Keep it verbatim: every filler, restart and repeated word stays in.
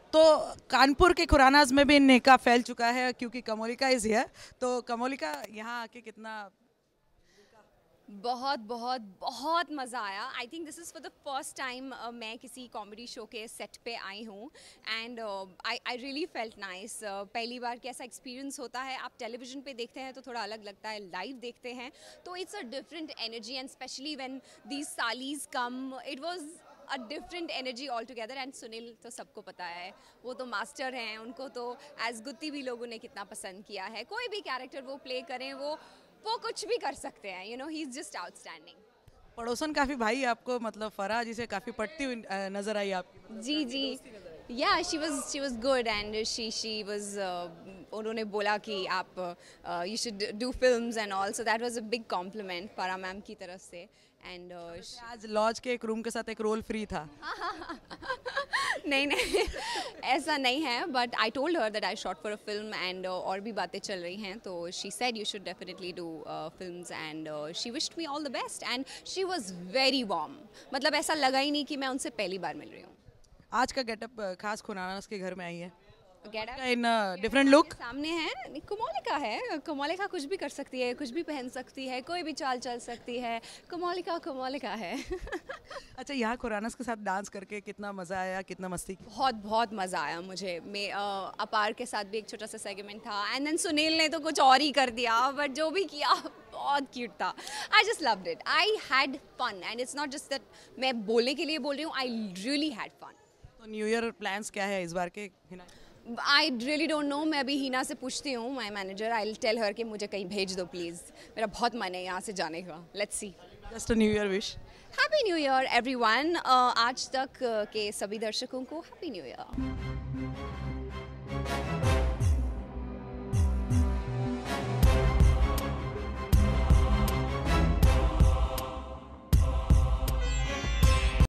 तो कानपुर के खुरानाज में भी नेका फैल चुका है क्योंकि कमोलिका इज हियर। तो कमोलिका यहाँ आके कितना बहुत बहुत बहुत मज़ा आया। I think this is for the first time मैं किसी कॉमेडी शो के सेट पे आई हूँ and I I really felt nice. पहली बार कैसा एक्सपीरियंस होता है, आप टेलीविज़न पे देखते हैं तो थोड़ा अलग लगता है, लाइव देखते हैं तो it's a different energy and specially when these sallies come it was a different energy all together. एंड सुनील तो सबको पता है, वो तो मास्टर हैं, उनको तो एज गुत्ती भी लोगों ने कितना पसंद किया है। कोई भी कैरेक्टर वो प्ले करें वो वो कुछ भी कर सकते हैं, you know he is just outstanding. पड़ोसन काफ़ी भाई आपको मतलब फराह जी से काफ़ी पटती हुई अ, नजर आई आपकी, मतलब जी काफी जी दोस्ती नजर आई। या she was she was good and she she was उन्होंने बोला कि आप you should do films and all, so that was a big compliment Farah ma'am की तरफ से। एंड आज लॉज के एक रूम के साथ एक रोल फ्री था। नहीं नहीं ऐसा नहीं है, but I told her that I shot for a film and और भी बातें चल रही हैं तो she said you should definitely do films and she wished me all the best and she was very warm. मतलब ऐसा लगा ही नहीं कि मैं उनसे पहली बार मिल रही हूँ। आज का गेटअप खास खुरानाज के घर में आई है Get up. In different look. सामने है, कमोलिका है, कमोलिका कुछ भी कर सकती है, कुछ भी पहन सकती है, कोई भी चाल चल सकती है, कमोलिका कमोलिका है। अच्छा, यहाँ खुरानाज के साथ डांस करके कितना मजा आया, कितना मस्ती की? बहुत बहुत मज़ा आया मुझे। मैं अ, अपार के साथ भी एक छोटा सा सेगमेंट था एंड देन सुनील ने तो कुछ और ही कर दिया, बट जो भी किया बहुत क्यूट था। I just loved it, I had fun and it's not just that मैं बोलने के लिए बोल रही हूँ, आई रियली हैड फन। तो न्यू ईयर प्लान्स क्या है इस बार के Hina? I really don't know, मैं अभी हीना से पूछती हूँ, my manager. I will tell her कि मुझे कहीं भेज दो प्लीज़, मेरा बहुत मन है यहाँ से जाने का। Let's see. Just a new year wish. Happy new year everyone. आज तक uh, के सभी दर्शकों को हैप्पी न्यू ईयर।